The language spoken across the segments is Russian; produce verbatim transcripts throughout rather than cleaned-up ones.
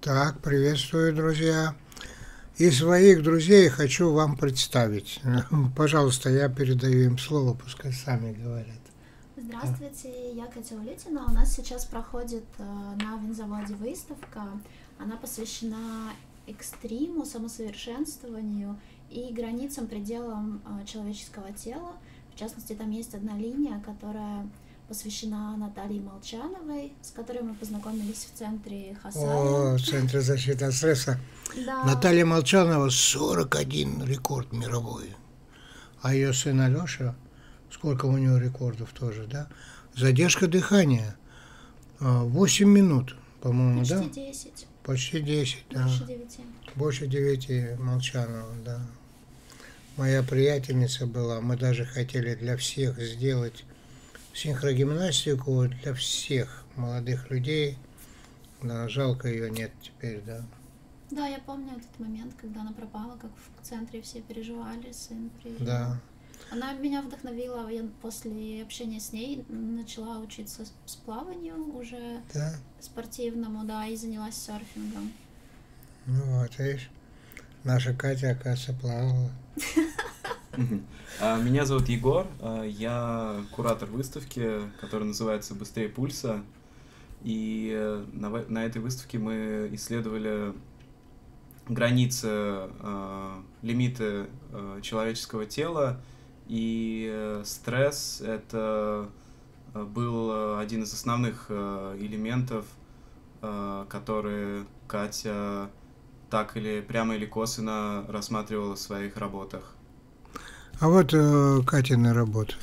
Так, приветствую, друзья. И своих друзей хочу вам представить. Пожалуйста, я передаю им слово, пускай сами говорят. Здравствуйте, я Катя Улитина. У нас сейчас проходит э, на винзаводе выставка. Она посвящена экстриму, самосовершенствованию и границам, пределам э, человеческого тела. В частности, там есть одна линия, которая посвящена Наталье Молчановой, с которой мы познакомились в центре Хасая. О, в Центре защиты от стресса. Да. Наталья Молчанова сорок один рекорд мировой. А ее сын Алеша, сколько у него рекордов тоже, да? Задержка дыхания. восемь минут, по-моему, Почти да? десять. Почти десять, да. Больше девяти. Больше девяти Молчанова, да. Моя приятельница была, мы даже хотели для всех сделать синхрогимнастику, для всех молодых людей. Да, жалко ее нет теперь, да. Да, я помню этот момент, когда она пропала, как в центре все переживали, сын приезжал. Да. Она меня вдохновила, я после общения с ней начала учиться с плаванию уже Да? спортивному, да, и занялась серфингом. Ну вот, видишь, наша Катя, оказывается, плавала. Меня зовут Егор, я куратор выставки, которая называется «Быстрее пульса». И на, на этой выставке мы исследовали границы, э, лимиты э, человеческого тела, и э, стресс — это был один из основных э, элементов, э, которые Катя так или прямо или косвенно рассматривала в своих работах. А вот э, Катина работа.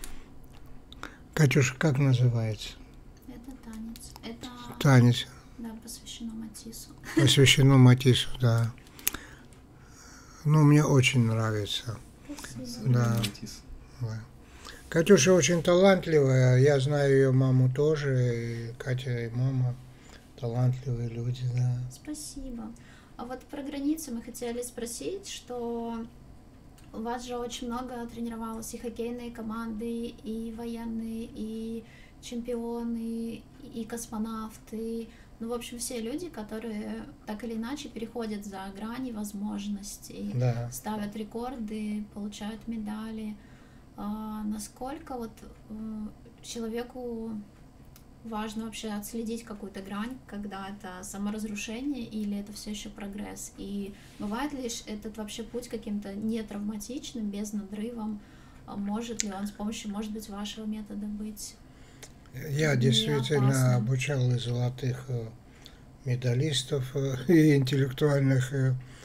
Катюша, как называется? Это танец. Это Танец. да, посвящено Матиссу. Посвящено Матиссу, да. Ну, мне очень нравится. Спасибо. Да. Да. Катюша очень талантливая, я знаю ее маму тоже, и Катя и мама талантливые люди, да. Спасибо. А вот про границы мы хотели спросить, что у вас же очень много тренировалось и хоккейные команды, и военные, и чемпионы, и космонавты. Ну, в общем, все люди, которые так или иначе переходят за грани возможностей, Да. ставят рекорды, получают медали. А насколько вот человеку важно вообще отследить какую-то грань, когда это саморазрушение или это все еще прогресс? И бывает ли этот вообще путь каким-то нетравматичным, без надрывом? Может ли он с помощью, может быть, вашего метода быть? Я действительно обучал и золотых медалистов, и интеллектуальных,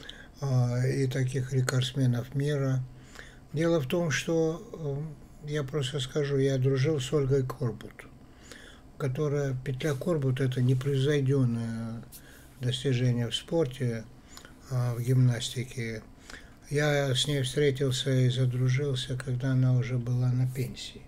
и таких рекордсменов мира. Дело в том, что, я просто скажу, я дружил с Ольгой Корбут, которая, петля Корбут, это непревзойденное достижение в спорте, в гимнастике. Я с ней встретился и задружился, когда она уже была на пенсии.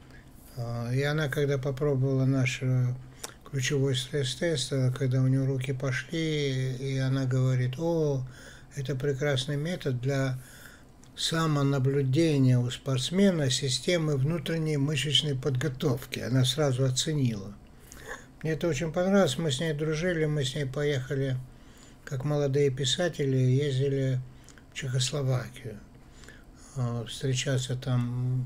И она, когда попробовала наш ключевой стресс-тест, когда у нее руки пошли, и она говорит: о, это прекрасный метод для самонаблюдения у спортсмена системы внутренней мышечной подготовки. Она сразу оценила. Мне это очень понравилось, мы с ней дружили, мы с ней поехали, как молодые писатели, ездили в Чехословакию, встречаться там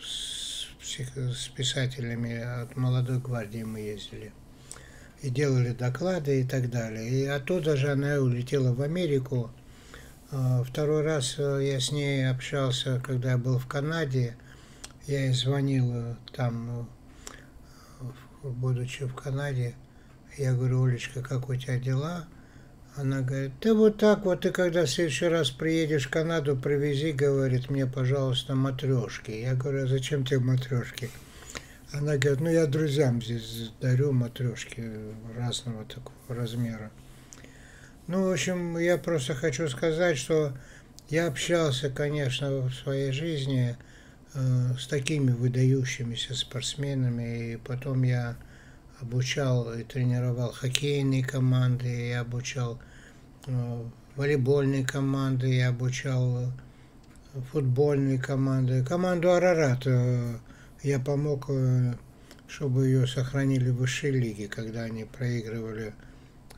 с писателями от молодой гвардии мы ездили. И делали доклады и так далее. И оттуда же она улетела в Америку. Второй раз я с ней общался, когда я был в Канаде. Я ей звонил там, будучи в Канаде. Я говорю: Олечка, как у тебя дела? Она говорит: да вот так вот, ты когда в следующий раз приедешь в Канаду, привези, говорит, мне, пожалуйста, матрешки. Я говорю: а зачем тебе матрешки? Она говорит: ну я друзьям здесь дарю матрешки разного такого размера. Ну, в общем, я просто хочу сказать, что я общался, конечно, в своей жизни э, с такими выдающимися спортсменами, и потом я обучал и тренировал хоккейные команды, я обучал э, волейбольные команды, я обучал футбольные команды. Команду «Арарат» э, я помог, э, чтобы ее сохранили в высшей лиге, когда они проигрывали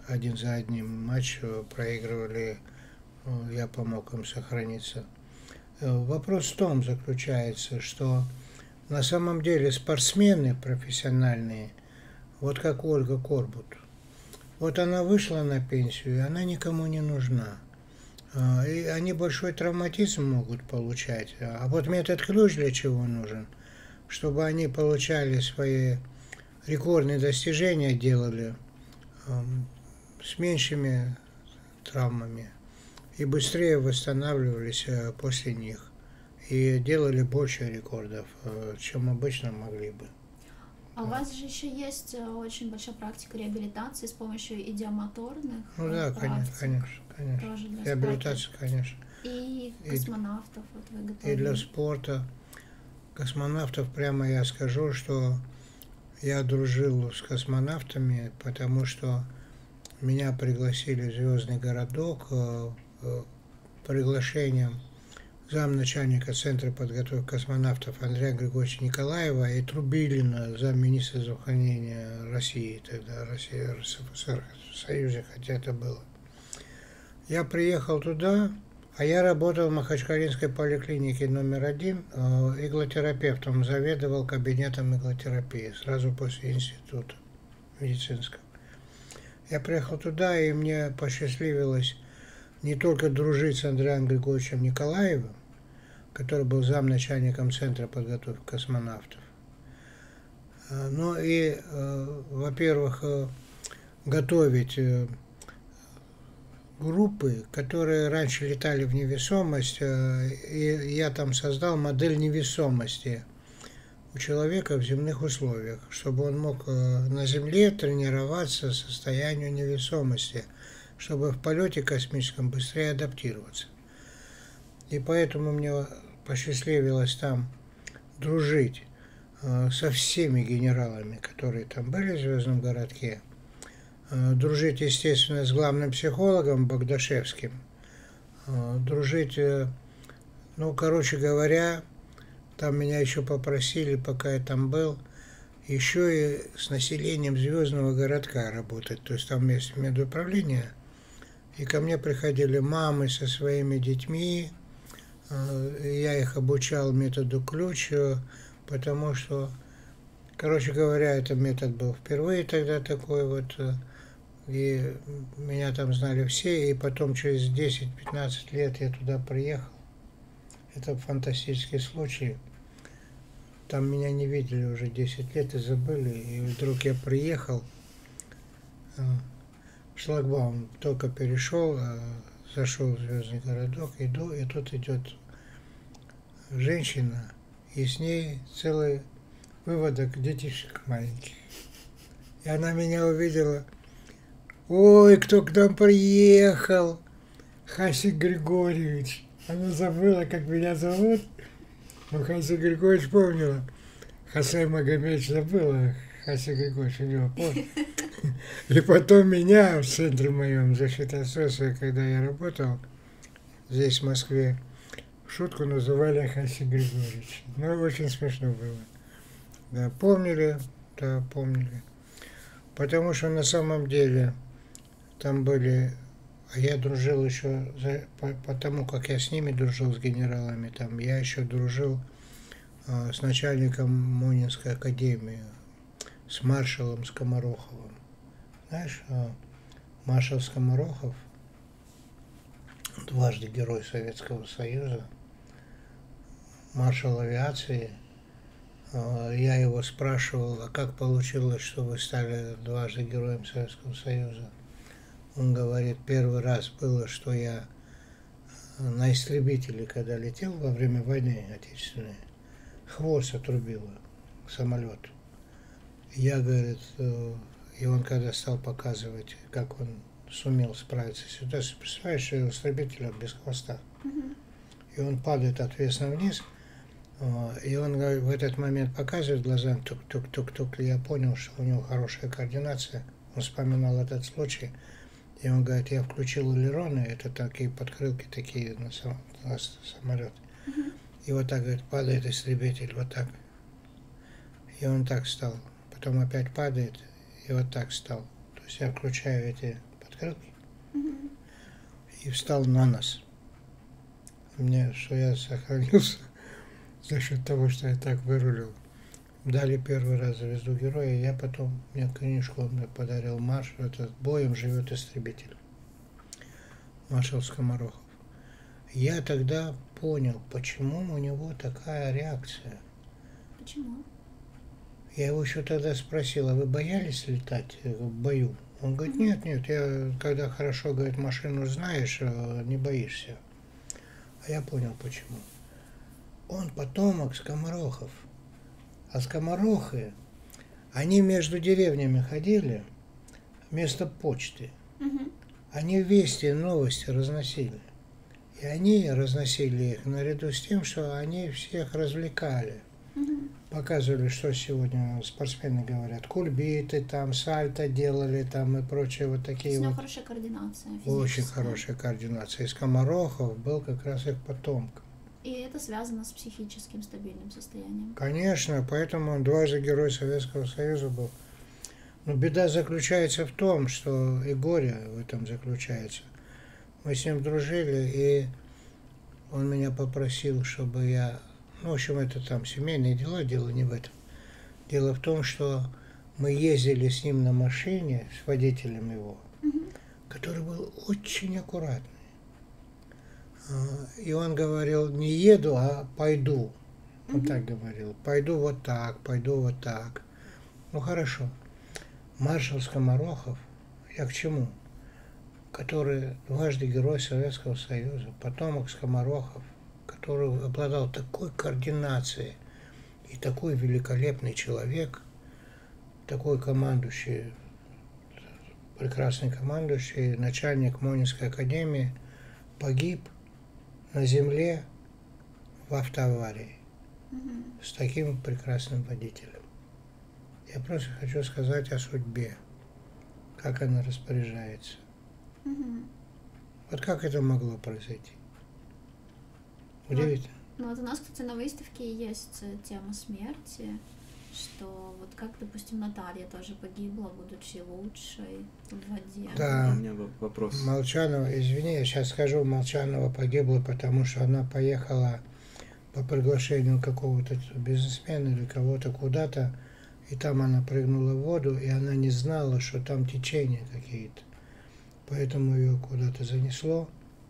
один за одним матч проигрывали, я помог им сохраниться. Вопрос в том заключается, что на самом деле спортсмены профессиональные, вот как Ольга Корбут, вот она вышла на пенсию, и она никому не нужна. И они большой травматизм могут получать. А вот метод ключ для чего нужен? Чтобы они получали свои рекордные достижения, делали с меньшими травмами и быстрее восстанавливались после них. И делали больше рекордов, чем обычно могли бы. А у вас же еще есть очень большая практика реабилитации с помощью идиомоторных Ну да, практик. конечно, конечно. Тоже для Реабилитация, спорта. конечно. И космонавтов вот вы готовили. И для спорта. Космонавтов, прямо я скажу, что я дружил с космонавтами, потому что меня пригласили в Звездный городок приглашением замначальника Центра подготовки космонавтов Андрея Григорьевича Николаева и Трубилина, замминистра здравоохранения России, тогда Россия, РСФСР, в Союзе, хотя это было. Я приехал туда, а я работал в Махачкалинской поликлинике номер один, иглотерапевтом, заведовал кабинетом иглотерапии сразу после института медицинского. Я приехал туда, и мне посчастливилось не только дружить с Андреем Григорьевичем Николаевым, который был замначальником Центра подготовки космонавтов, но и, во-первых, готовить группы, которые раньше летали в невесомость, и я там создал модель невесомости у человека в земных условиях, чтобы он мог на Земле тренироваться состоянию невесомости, чтобы в полете космическом быстрее адаптироваться. И поэтому мне посчастливилось там дружить со всеми генералами, которые там были в Звездном городке, дружить, естественно, с главным психологом Богдашевским, дружить, ну, короче говоря, там меня еще попросили, пока я там был, еще и с населением Звездного городка работать. То есть там есть медуправление, и ко мне приходили мамы со своими детьми, я их обучал методу ключ, потому что, короче говоря, этот метод был впервые тогда такой вот, и меня там знали все, и потом через десять-пятнадцать лет я туда приехал. Это фантастический случай. Там меня не видели уже десять лет и забыли, и вдруг я приехал, шлагбаум только перешел, зашел в Звездный городок, иду, и тут идет женщина, и с ней целый выводок детишек маленьких. И она меня увидела. Ой, кто к нам приехал? Хасик Григорьевич. Она забыла, как меня зовут. Но Хасик Григорьевич помнила. Хасай Магомедович забыла. Хасик Григорьевич у него помнил. И потом меня в центре моем защиты СОСа, когда я работал здесь, в Москве, в шутку называли Хасик Григорьевич. Ну, очень смешно было. Да, помнили, да, помнили. Потому что на самом деле там были, а я дружил еще, за, по, потому как я с ними дружил, с генералами, там, я еще дружил а, с начальником Монинской академии, с маршалом Скомороховым. Знаешь, а, маршал Скоморохов, дважды Герой Советского Союза, маршал авиации. А, я его спрашивал, а как получилось, что вы стали дважды Героем Советского Союза? Он говорит, первый раз было, что я на истребителе, когда летел во время войны отечественной, хвост отрубило самолет. Я, говорит, и он когда стал показывать, как он сумел справиться с ситуацией, представляешь, что истребитель без хвоста. И он падает ответственно вниз, и он в этот момент показывает глазам, тук-тук-тук-тук, и я понял, что у него хорошая координация. Он вспоминал этот случай. И он говорит, я включил элероны, это такие подкрылки, такие на, сам, на самолет. Uh-huh. И вот так, говорит, падает истребитель, вот так. И он так стал. Потом опять падает, и вот так стал. То есть я включаю эти стрелки Мгм. и встал на нос. Мне, что я сохранился за счет того, что я так вырулил. Дали первый раз звезду героя, я потом, мне книжку он мне подарил марш, этот «Боем живет истребитель», маршал Скоморохов. Я тогда понял, почему у него такая реакция. Почему? Я его еще тогда спросил, а вы боялись летать в бою? Он говорит, нет, нет, я, когда хорошо, говорит, машину знаешь, не боишься. А я понял, почему. Он потомок скоморохов. А скоморохи, они между деревнями ходили, вместо почты. Мгм. Они вести, новости разносили. И они разносили их наряду с тем, что они всех развлекали. Мгм. Показывали, что сегодня спортсмены говорят. Кульбиты, там, сальто делали, там и прочее вот То есть такие у него вот. хорошая координация Очень физическая. хорошая координация. И Скоморохов был как раз их потомком. И это связано с психическим стабильным состоянием. Конечно, поэтому он дважды Герой Советского Союза был. Но беда заключается в том, что и горе в этом заключается. Мы с ним дружили, и он меня попросил, чтобы я... Ну, в общем, это там семейные дела, дело не в этом. Дело в том, что мы ездили с ним на машине, с водителем его, Мгм. который был очень аккуратный. А, И он говорил, не еду, а пойду. Он Мгм. так говорил, пойду вот так, пойду вот так. Ну, хорошо. Маршал Скоморохов, я к чему? Который дважды Герой Советского Союза, потомок Скоморохов, который обладал такой координацией и такой великолепный человек, такой командующий, прекрасный командующий, начальник Монинской академии, погиб на земле в автоаварии Мгм. с таким прекрасным водителем. Я просто хочу сказать о судьбе, как она распоряжается. Мгм. Вот как это могло произойти? Удивительно. Ну вот у нас, кстати, на выставке есть э, тема смерти, что вот как, допустим, Наталья тоже погибла, будучи лучшей в воде. Да. У меня во- вопрос. Молчанова, извини, я сейчас скажу, Молчанова погибла, потому что она поехала по приглашению какого-то бизнесмена или кого-то куда-то, и там она прыгнула в воду, и она не знала, что там течения какие-то. Поэтому ее куда-то занесло.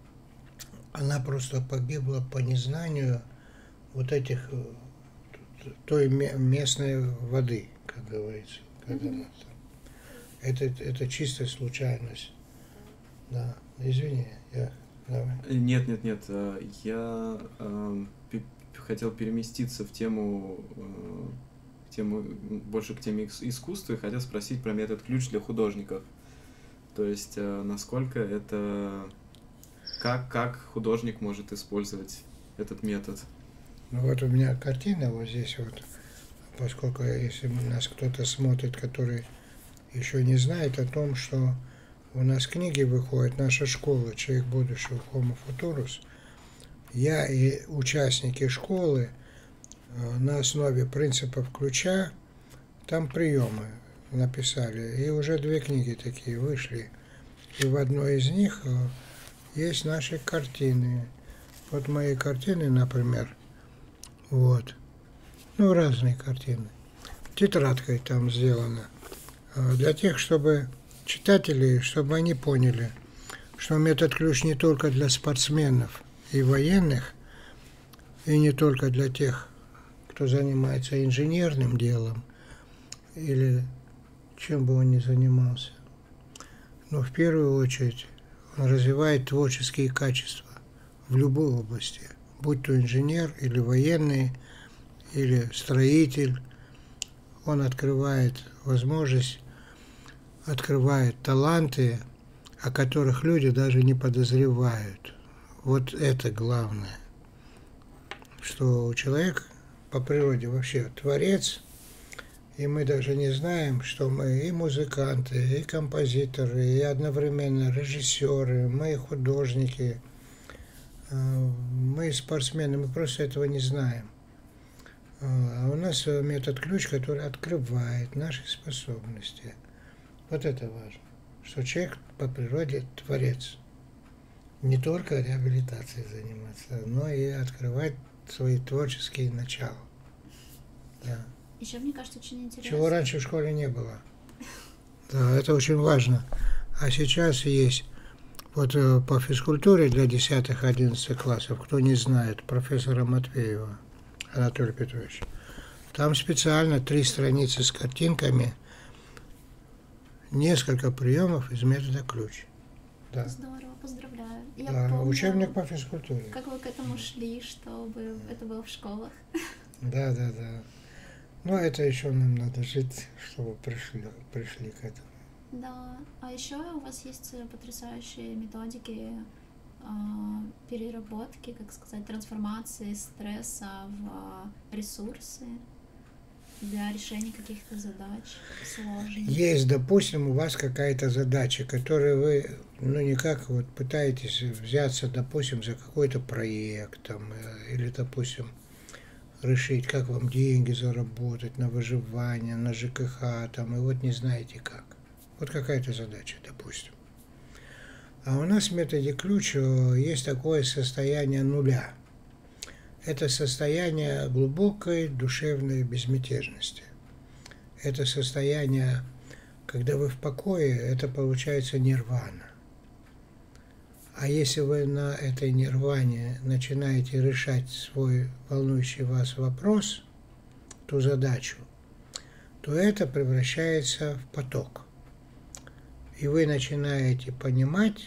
Она просто погибла по незнанию вот этих, э, той ме- местной воды, как говорится. Как Мгм. она там. Это, это чистая случайность. Да, извини, я... Давай. Э, Нет, нет, нет. э, Я эм, пе- хотел переместиться в тему, э, в тему м, больше к теме ис- искусства и хотел спросить про метод ключ для художников. То есть, э, насколько это... Как, как художник может использовать этот метод? Ну вот у меня картина вот здесь вот, поскольку если нас кто-то смотрит, который еще не знает о том, что у нас книги выходят, наша школа «Человек будущего» Homo Futurus, я и участники школы э, на основе принципов ключа, там приемы написали, и уже две книги такие вышли. И в одной из них э, есть наши картины. Вот мои картины, например, вот, ну разные картины. Тетрадкой там сделано. Э, Для тех, чтобы читатели, чтобы они поняли, что метод ключ не только для спортсменов и военных, и не только для тех, кто занимается инженерным делом или чем бы он ни занимался. Но в первую очередь он развивает творческие качества в любой области, будь то инженер или военный, или строитель. Он открывает возможность, открывает таланты, о которых люди даже не подозревают. Вот это главное, что человек по природе вообще творец, и мы даже не знаем, что мы и музыканты, и композиторы, и одновременно режиссеры, мы художники, мы спортсмены, мы просто этого не знаем. А у нас метод ключ, который открывает наши способности. Вот это важно. что человек по природе творец. Не только реабилитацией заниматься, но и открывать свои творческие начала. Да. Еще, мне кажется, очень интересно. Чего раньше в школе не было. Да, это очень важно. А сейчас есть вот по физкультуре для десятых-одиннадцатых классов, кто не знает, профессора Матвеева Анатолия Петровича. Там специально три страницы с картинками, несколько приемов из метода ключ. Да. Здорово, поздравляю. Я Да, помню, учебник по физкультуре. как вы к этому шли, чтобы это было в школах. Да, да, да. Но это еще нам надо жить, чтобы пришли, пришли к этому. Да, а еще у вас есть потрясающие методики а, переработки, как сказать, трансформации стресса в ресурсы для решения каких-то задач сложных. Есть, допустим, у вас какая-то задача, которую вы, ну, никак вот пытаетесь взяться, допустим, за какой-то проект, там, или, допустим, решить, как вам деньги заработать на выживание, на ЖКХ, там, и вот не знаете как. Вот какая-то задача, допустим. А у нас в методе ключ есть такое состояние нуля. Это состояние глубокой душевной безмятежности. Это состояние, когда вы в покое, это получается нирвана. А если вы на этой нирване начинаете решать свой волнующий вас вопрос, ту задачу, то это превращается в поток. И вы начинаете понимать,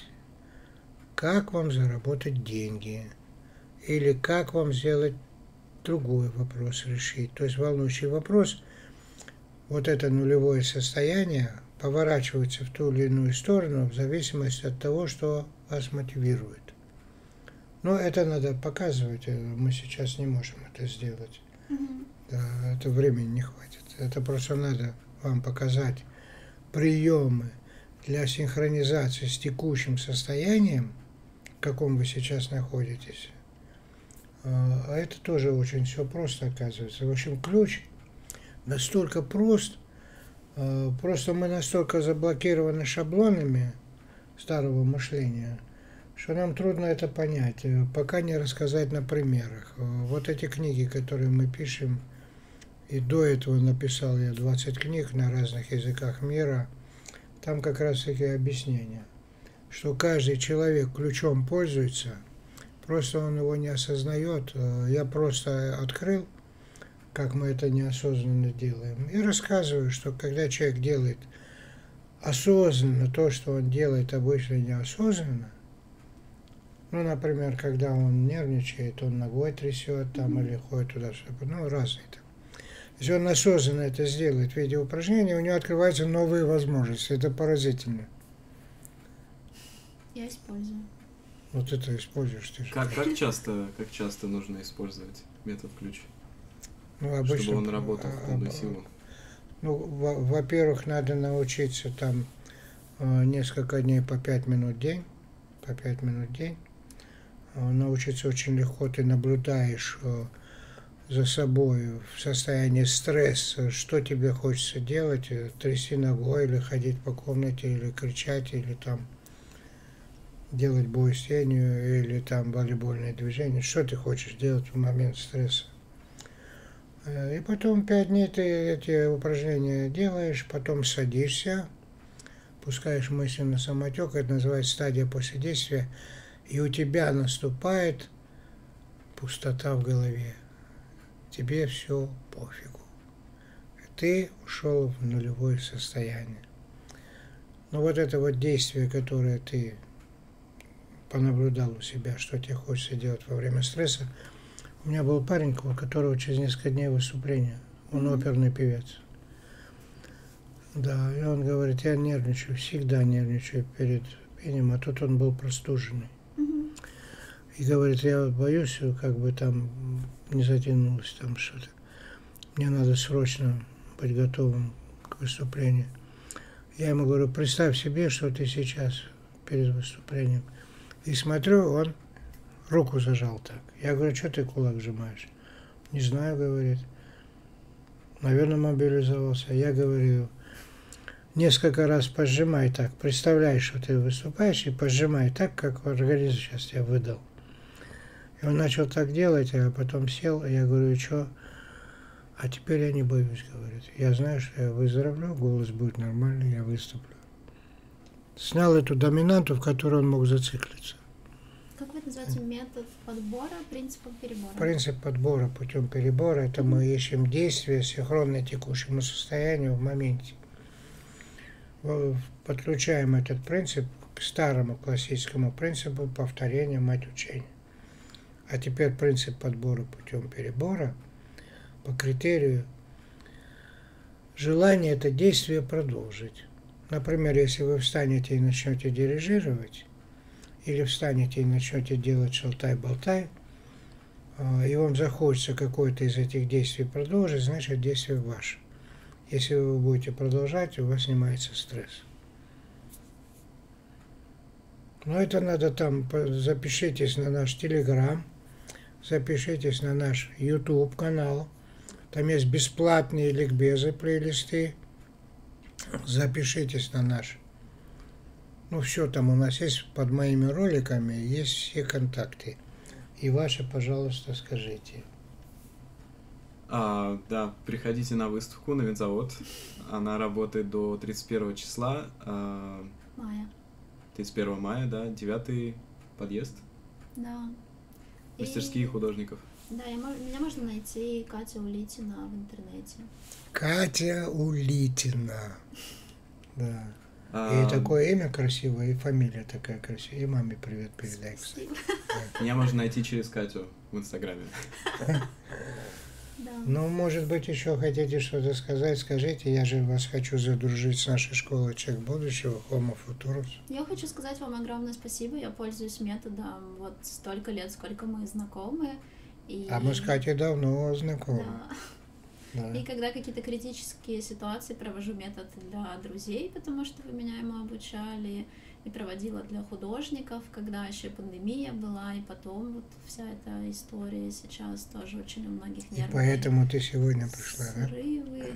как вам заработать деньги, или как вам сделать другой вопрос решить. То есть волнующий вопрос, вот это нулевое состояние поворачивается в ту или иную сторону в зависимости от того, что вас мотивирует. Но это надо показывать, мы сейчас не можем это сделать. Mm-hmm. Да, это времени не хватит. Это просто надо вам показать приемы для синхронизации с текущим состоянием, в каком вы сейчас находитесь. А это тоже очень все просто оказывается. В общем, ключ настолько прост, просто мы настолько заблокированы шаблонами старого мышления, что нам трудно это понять, пока не рассказать на примерах. Вот эти книги, которые мы пишем, и до этого написал я двадцать книг на разных языках мира, там как раз таки объяснение, что каждый человек ключом пользуется, просто он его не осознает. Я просто открыл, как мы это неосознанно делаем, и рассказываю, что когда человек делает осознанно то, что он делает обычно неосознанно, ну, например, когда он нервничает, он ногой трясет там или ходит туда-сюда, ну, разные там. Если он осознанно это сделает в виде упражнения, у него открываются новые возможности. Это поразительно. Я использую. Вот это используешь ты же. Как, как, часто, как часто нужно использовать метод ключ? Ну, обычно, чтобы он работал в полную силу? Ну, во-первых, надо научиться там несколько дней по пять минут в день. По пять минут в день. Научиться очень легко. Ты наблюдаешь за собой в состоянии стресса, что тебе хочется делать, трясти ногой, или ходить по комнате, или кричать, или там делать бой с тенью, или там волейбольное движение. Что ты хочешь делать в момент стресса? И потом пять дней ты эти упражнения делаешь, потом садишься, пускаешь мысли на самотек, это называется стадия после действия, и у тебя наступает пустота в голове. Тебе все пофигу. Ты ушел в нулевое состояние. Но вот это вот действие, которое ты понаблюдал у себя, что тебе хочется делать во время стресса. У меня был парень, у которого через несколько дней выступление. Он оперный певец. Да, и он говорит, я нервничаю, всегда нервничаю перед пением, а тут он был простуженный. И говорит, я боюсь, как бы там не затянулось там что-то. Мне надо срочно быть готовым к выступлению. Я ему говорю, представь себе, что ты сейчас перед выступлением. И смотрю, он руку зажал так. Я говорю, что ты кулак сжимаешь? Не знаю, говорит. Наверное, мобилизовался. Я говорю, несколько раз пожимай так. Представляй, что ты выступаешь, и пожимай так, как организм сейчас тебя выдал. И он начал так делать, а потом сел, и я говорю, что? А теперь я не боюсь, говорит. Я знаю, что я выздоровлю, голос будет нормальный, я выступлю. Снял эту доминанту, в которой он мог зациклиться. Как вы называете метод подбора принципом перебора? Принцип подбора путем перебора – это мы ищем действия, синхронное текущему состоянию в моменте. Подключаем этот принцип к старому классическому принципу повторения мать учения. А теперь принцип подбора путем перебора по критерию желание это действие продолжить. Например, если вы встанете и начнете дирижировать, или встанете и начнете делать шалтай-болтай, и вам захочется какое-то из этих действий продолжить, значит действие ваше. Если вы будете продолжать, у вас снимается стресс. Но это надо там, запишитесь на наш Телеграм, запишитесь на наш YouTube канал, там есть бесплатные ликбезы, плейлисты, запишитесь на наш. Ну все там у нас есть под моими роликами, есть все контакты. И ваши, пожалуйста, скажите. А, да, приходите на выставку на винзавод. Она работает до тридцать первого числа. А, Мая. тридцать первого мая, да, девятый подъезд. Да. Мастерские И- художников. Да, я, мо- меня можно найти Катя Улитина в интернете. Катя Улитина. Да. А, И такое имя красивое, и фамилия такая красивая. И маме привет передай, кстати. Спасибо. Меня можно найти через Катю в Инстаграме. Да. Ну, может быть, еще хотите что-то сказать, скажите. Я же вас хочу задружить с нашей школой «Человек будущего», Homo Futurus. Я хочу сказать вам огромное спасибо. Я пользуюсь методом вот столько лет, сколько мы знакомы. И... А мы с Катей давно знакомы. Да. Да. И когда какие-то критические ситуации, провожу метод для друзей, потому что вы меня ему обучали, и проводила для художников, когда еще и пандемия была, и потом вот вся эта история сейчас тоже очень у многих И нервные поэтому ты сегодня пришла, да? срывы.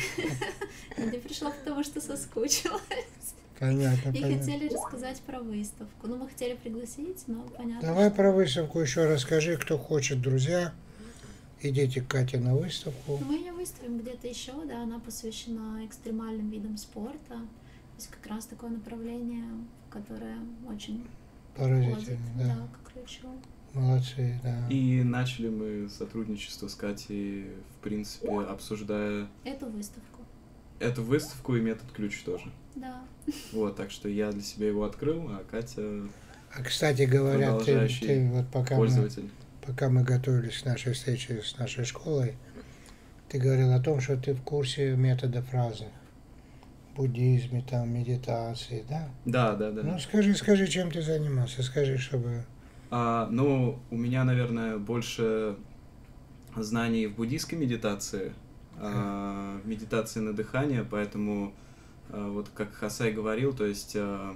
Я не пришла, потому что соскучилась. Понятно, И понятно. хотели рассказать про выставку. Ну, мы хотели пригласить, но понятно. Давай что- про выставку еще расскажи, кто хочет, друзья. Идите к Кате на выставку. Мы ее выставим где-то еще, да, она посвящена экстремальным видам спорта. То есть как раз такое направление, которое очень подходит, Поразительно, да, да. к ключу. Молодцы, да. И начали мы сотрудничество с Катей, в принципе, обсуждая Эту выставку, эту выставку и метод ключ тоже. да. Вот, так что я для себя его открыл, а Катя А, кстати говоря, ты, Продолжающий ты вот пока мы, пользователь. пока мы готовились к нашей встрече с нашей школой, ты говорил о том, что ты в курсе методов разных. Буддизме, там, медитации, да? Да, да, да. Ну, скажи, скажи, чем ты занимался, скажи, чтобы... А, ну, у меня, наверное, больше знаний в буддийской медитации, а, в медитации на дыхание, поэтому, а, вот как Хасай говорил, то есть а,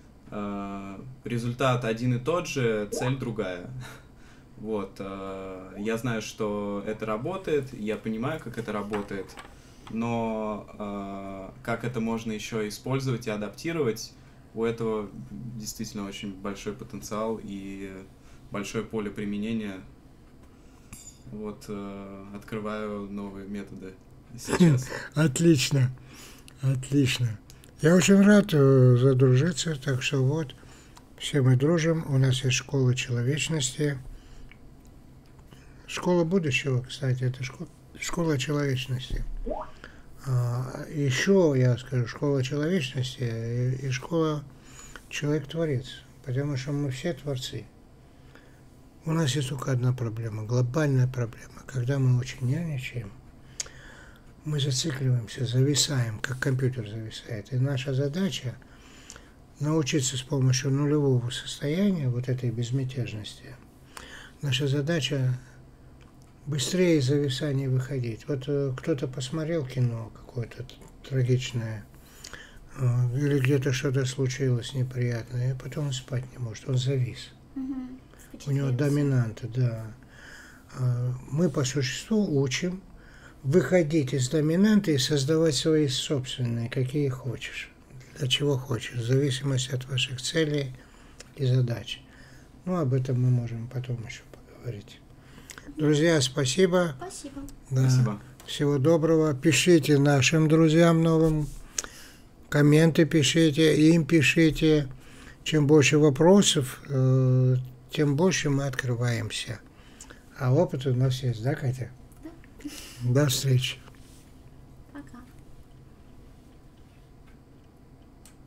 а, результат один и тот же, цель другая. Вот, а, я знаю, что это работает, я понимаю, как это работает, но а, как это можно еще использовать и адаптировать, у этого действительно очень большой потенциал и большое поле применения. Вот, э, открываю новые методы сейчас. Отлично, отлично. Я очень рад э, задружиться, так что вот, все мы дружим, у нас есть школа человечности. Школа будущего, кстати, это школа, школа человечности. А, еще я скажу, школа человечности и, и школа человек-творец, потому что мы все творцы. У нас есть только одна проблема, глобальная проблема. Когда мы очень нервничаем, мы зацикливаемся, зависаем, как компьютер зависает. И наша задача научиться с помощью нулевого состояния, вот этой безмятежности. Наша задача быстрее из зависания выходить. Вот э, кто-то посмотрел кино какое-то трагичное, э, или где-то что-то случилось неприятное, и потом он спать не может, он завис. Мгм. У него Впечатлился. доминанта, да. А, Мы по существу учим выходить из доминанты и создавать свои собственные, какие хочешь, для чего хочешь, в зависимости от ваших целей и задач. Ну, об этом мы можем потом еще поговорить. Друзья, спасибо. Спасибо. Да. Спасибо. Всего доброго. Пишите нашим друзьям новым, комменты пишите, им пишите. Чем больше вопросов, тем больше мы открываемся. А опыт у нас есть, да, Катя? Да. До встречи.